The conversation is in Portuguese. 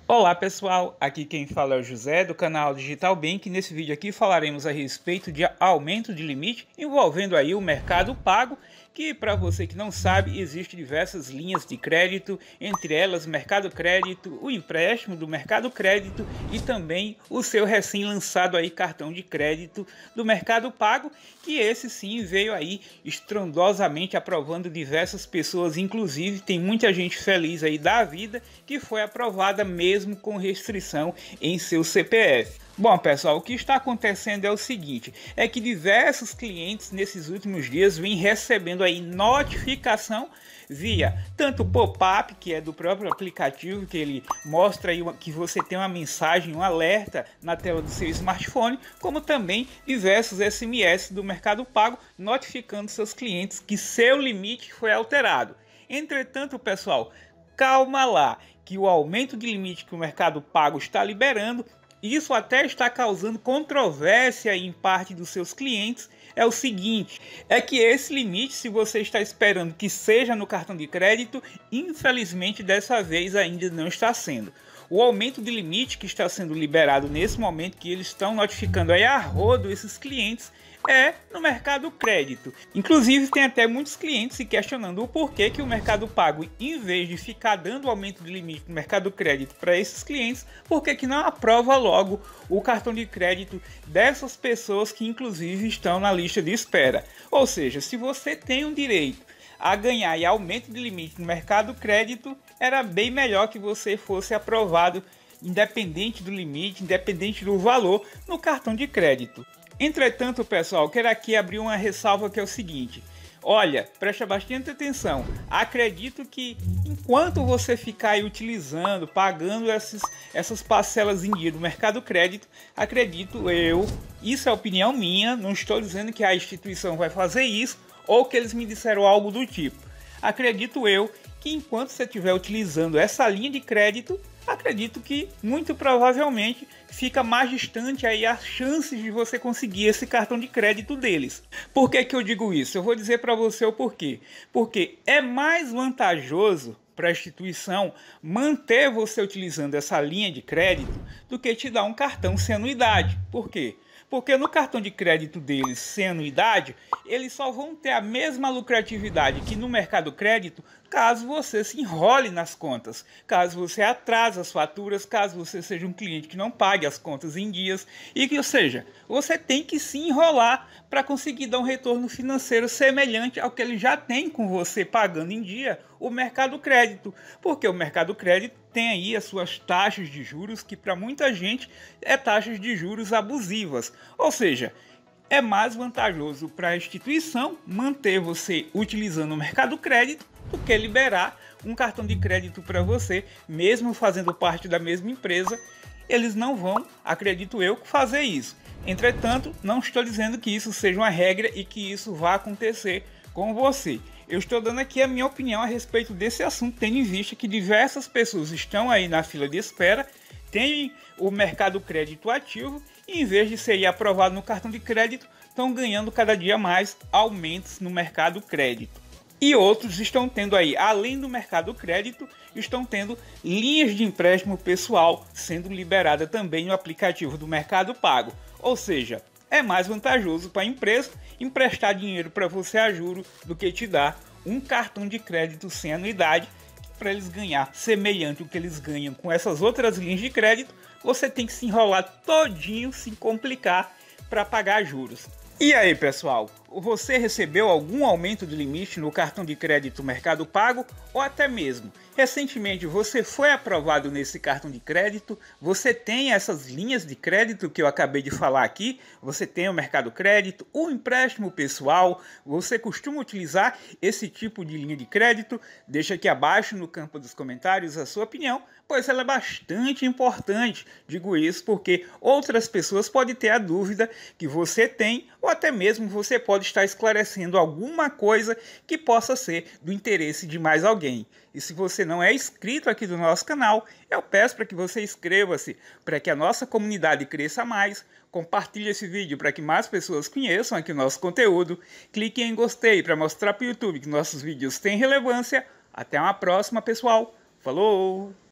Olá pessoal, aqui quem fala é o José do canal Digital Bank. Nesse vídeo aqui falaremos a respeito de aumento de limite envolvendo aí o Mercado Pago, que para você que não sabe, existe diversas linhas de crédito, entre elas Mercado Crédito, o empréstimo do Mercado Crédito e também o seu recém-lançado aí cartão de crédito do Mercado Pago, que esse sim veio aí estrondosamente aprovando diversas pessoas, inclusive tem muita gente feliz aí da vida que foi aprovada mesmo com restrição em seu CPF. Bom pessoal, o que está acontecendo é o seguinte, é que diversos clientes nesses últimos dias vêm recebendo aí notificação via tanto pop-up, que é do próprio aplicativo, que ele mostra aí que você tem uma mensagem, um alerta na tela do seu smartphone, como também diversos SMS do Mercado Pago notificando seus clientes que seu limite foi alterado. Entretanto pessoal, calma lá, que o aumento de limite que o Mercado Pago está liberando, isso até está causando controvérsia em parte dos seus clientes. É o seguinte, é que esse limite, se você está esperando que seja no cartão de crédito, infelizmente dessa vez ainda não está sendo. O aumento de limite que está sendo liberado nesse momento, que eles estão notificando aí a rodo esses clientes, é no Mercado Crédito. Inclusive tem até muitos clientes se questionando o porquê que o Mercado Pago, em vez de ficar dando aumento de limite no Mercado Crédito para esses clientes, por que não aprova logo o cartão de crédito dessas pessoas que inclusive estão na lista de espera. Ou seja, se você tem um direito a ganhar e aumento de limite no Mercado Crédito, era bem melhor que você fosse aprovado independente do limite, independente do valor no cartão de crédito. Entretanto, pessoal, quero aqui abrir uma ressalva que é o seguinte. Olha, presta bastante atenção. Acredito que enquanto você ficar aí utilizando, pagando essas parcelas em dia do Mercado Crédito, acredito eu, isso é opinião minha, não estou dizendo que a instituição vai fazer isso ou que eles me disseram algo do tipo. Acredito eu que enquanto você estiver utilizando essa linha de crédito, acredito que muito provavelmente fica mais distante aí as chances de você conseguir esse cartão de crédito deles. Por que eu digo isso? Eu vou dizer para você o porquê. Porque é mais vantajoso para a instituição manter você utilizando essa linha de crédito do que te dar um cartão sem anuidade. Por quê? Porque no cartão de crédito deles sem anuidade, eles só vão ter a mesma lucratividade que no Mercado Crédito caso você se enrole nas contas, caso você atrase as faturas, caso você seja um cliente que não pague as contas em dias, e que, ou seja, você tem que se enrolar para conseguir dar um retorno financeiro semelhante ao que ele já tem com você pagando em dia o Mercado Crédito, porque o Mercado Crédito tem aí as suas taxas de juros que para muita gente é taxas de juros abusivas, ou seja, é mais vantajoso para a instituição manter você utilizando o Mercado Crédito do que liberar um cartão de crédito para você, mesmo fazendo parte da mesma empresa. Eles não vão, acredito eu, fazer isso. Entretanto, não estou dizendo que isso seja uma regra e que isso vá acontecer com você. Eu estou dando aqui a minha opinião a respeito desse assunto, tendo em vista que diversas pessoas estão aí na fila de espera, têm o Mercado Crédito ativo e em vez de ser aprovado no cartão de crédito, estão ganhando cada dia mais aumentos no Mercado Crédito. E outros estão tendo aí, além do Mercado Crédito, estão tendo linhas de empréstimo pessoal sendo liberada também no aplicativo do Mercado Pago. Ou seja, é mais vantajoso para a empresa emprestar dinheiro para você a juros do que te dar um cartão de crédito sem anuidade, para eles ganhar semelhante ao que eles ganham com essas outras linhas de crédito, você tem que se enrolar todinho, se complicar para pagar juros. E aí pessoal, você recebeu algum aumento de limite no cartão de crédito Mercado Pago ou até mesmo recentemente você foi aprovado nesse cartão de crédito, você tem essas linhas de crédito que eu acabei de falar aqui, você tem o Mercado Crédito, o empréstimo pessoal, você costuma utilizar esse tipo de linha de crédito? Deixa aqui abaixo no campo dos comentários a sua opinião, pois ela é bastante importante. Digo isso porque outras pessoas podem ter a dúvida que você tem ou até mesmo você pode estar esclarecendo alguma coisa que possa ser do interesse de mais alguém. E se você não é inscrito aqui do nosso canal, eu peço para que você inscreva-se para que a nossa comunidade cresça mais, compartilhe esse vídeo para que mais pessoas conheçam aqui o nosso conteúdo, clique em gostei para mostrar para o YouTube que nossos vídeos têm relevância. Até uma próxima, pessoal. Falou!